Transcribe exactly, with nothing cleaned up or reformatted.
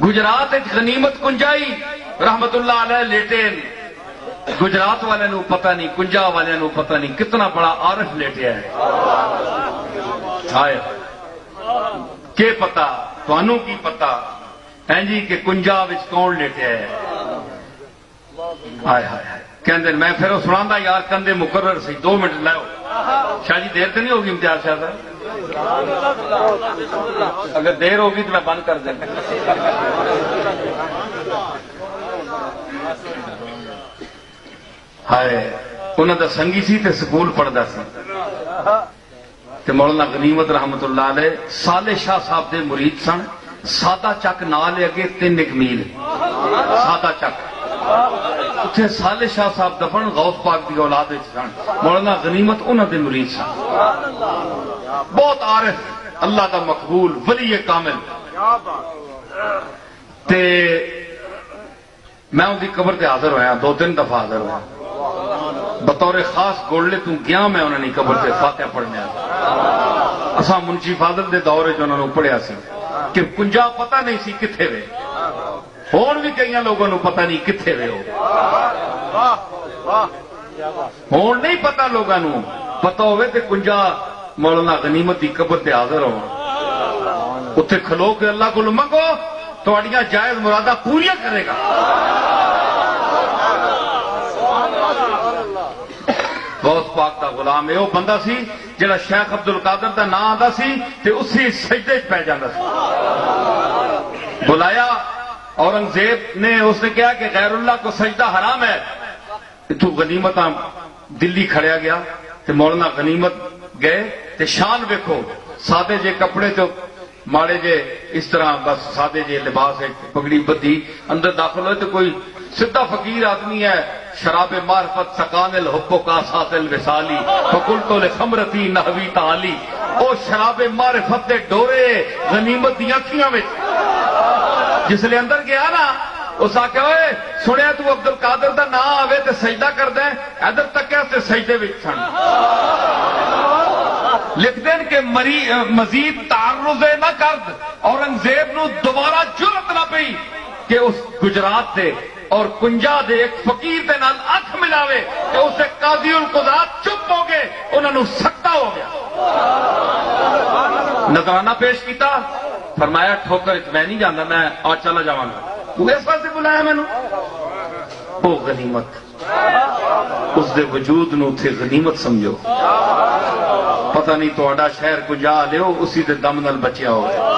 گجرات غنیمت کنجائی رحمت اللہ علیہ لیٹے، گجرات والے نو پتہ نہیں، کنجا والے نو پتہ نہیں کتنا بڑا عارف لیٹیا ہے. ہائے کہ پتہ تانوں کی پتہ ہے جی کہ کنجا وچ کون لیٹیا ہے. ہائے ہائے کہندے میں پھر وہ سناندا یار کندے مقرر سی دو منٹ لاؤ. شاہ جی دیر تو نہیں ہوگی امتیاز شاہ صاحب؟ اگر دیر ہوگی تو میں بند کر دیں. ہائے انہوں دا سنگی سی تے سکول پڑھدا سی تے مولانا غنیمت رحمت اللہ علیہ صالح شاہ صاحب دے مرید سن. سادہ چک نال اگے تین ایک میل سادہ چک اتنے صالح شاہ صاحب دفن غوث پاک دی اولاد سن. مولانا غنیمت انہوں دے مرید سن. بہت عارف اللہ دا مقبول ولی کامل. تے میں ان کی قبر تے حاضر ہویا دو تین دفعہ حاضر ہوا بطور خاص گوڑلے تو گیا میں انہوں نے قبر تے فاتحہ پڑھنے آیا. اساں منشی فاضل دے دورے جو انہوں نے پڑھیا سی کہ کنجا پتہ نہیں سی کتھے وے. ہون بھی کئی لوگوں نے پتہ نہیں کتھے وے ہو. ہون نہیں پتہ لوگوں نے پتہ ہوئے تے کنجا مولانا غنیمت دی قبر تے حاضر ہو اتنے کھلو کے اللہ کو منگو تہاڈیاں جائز مرادہ پوریاں کرے گا. غوث پاک دا غلام ہے وہ بندہ سی جڑا شیخ عبد القادر دا نام آندا سی تے اسی سجدے پہ جاندا سی. بلایا اورنگزیب نے اس نے کہا کہ غیر اللہ کو سجدہ حرام ہے. تو غنیمت دلی کھڑیا گیا تے مولانا غنیمت گئے تے شان ویکھو سادے جے کپڑے تو ماڑے جے اس طرح بس سادے جے لباس ہے پگڑی بدھی اندر داخل ہوئے تو کوئی سدھا فقیر آدمی ہے. شراب معرفت سکان الحب کا سات الوصالی فقلت لخمرتی نحوی تعالی. او شراب معرفت دے ڈورے غنیمت دی اکھیاں وچ جس لے اندر گیا نا اس آکے ہوئے سنیا تو عبد القادر دا نام آوے تے سجدہ کر دیں ادھر تک سے سجدے وچ سن. لکھ دیں کہ مزید تعرض نہ کرد اورنگزیب نو دوبارہ جرت نہ پئی کہ اس گجرات دے اور کنجا دے ایک فقیر دے نال اکھ ملاوے کہ اسے قاضی القضات چپ ہو گئے انہوں نے سکتا ہو گیا. نذرانہ پیش کیتا فرمایا ٹھوکر میں نہیں جانا میں آج چلا جاؤں گا. تو اس واسطے بلایا میں نے او غنیمت اس دے وجود نو تھے غنیمت سمجھو. پتہ نہیں تو اڈا شہر کو جا لیو اسی دے دم نال بچیا ہو گیا.